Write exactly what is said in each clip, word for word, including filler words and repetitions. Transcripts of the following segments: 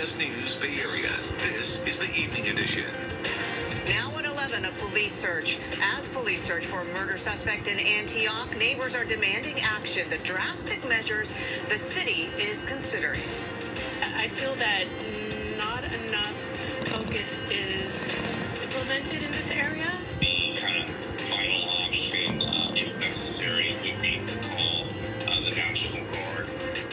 S News Bay Area, this is the Evening Edition. Now at eleven, a police search. As police search for a murder suspect in Antioch, neighbors are demanding action, the drastic measures the city is considering. I feel that not enough focus is implemented in this area. The kind of final option, uh, if necessary, would be to call uh, the National Guard.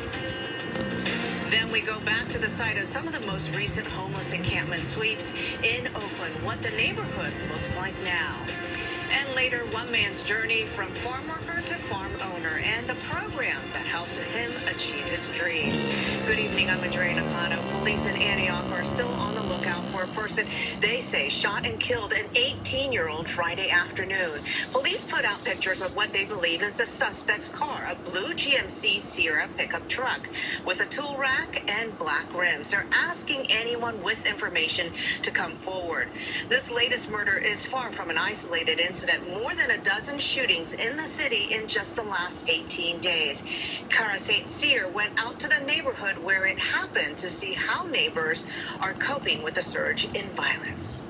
Then we go back to the site of some of the most recent homeless encampment sweeps in Oakland, what the neighborhood looks like now. And later, one man's journey from farm worker to farm owner and the program that helped him achieve his dreams. Good evening, I'm Andrea Nakano. Police in Antioch are still on the lookout for a person they say shot and killed an eighteen-year-old Friday afternoon. Police put out pictures of what they believe is the suspect's car, a blue G M C Sierra pickup truck with a tool rack and black rims. They're asking anyone with information to come forward. This latest murder is far from an isolated incident. More than a dozen shootings in the city in just the last eighteen days. Cara Saint Cyr went out to the neighborhood where it happened to see how neighbors are coping with the surge in violence.